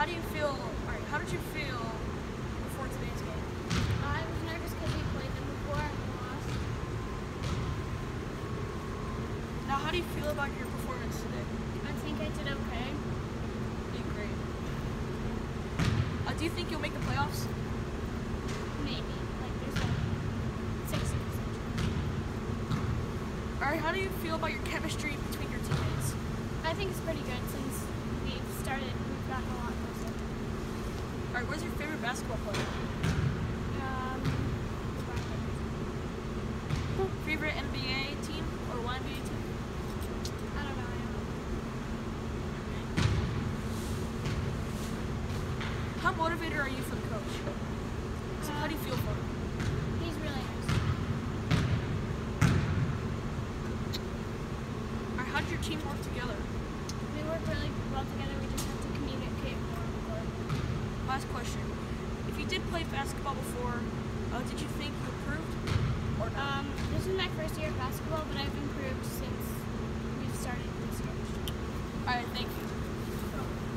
how do you feel? All right, how did you feel before today's game? I was nervous because we played them before and we lost. Now, how do you feel about your performance today? I think I did okay. You did great. Do you think you'll make the playoffs? Maybe. Like there's like 60%. All right, how do you feel about your chemistry between your teammates? I think it's pretty good since we've gotten a lot closer. All right, where's your favorite basketball player? Favorite NBA team or one NBA team? I don't know. How motivated are you for the coach? So how do you feel for him? He's really nice. Or how did your team work together? We work really well together. We just have to communicate more on the court. Last question. If you did play basketball before, did you think you improved or not? This is my first year of basketball, but I've improved since we've started this coach. All right, thank you.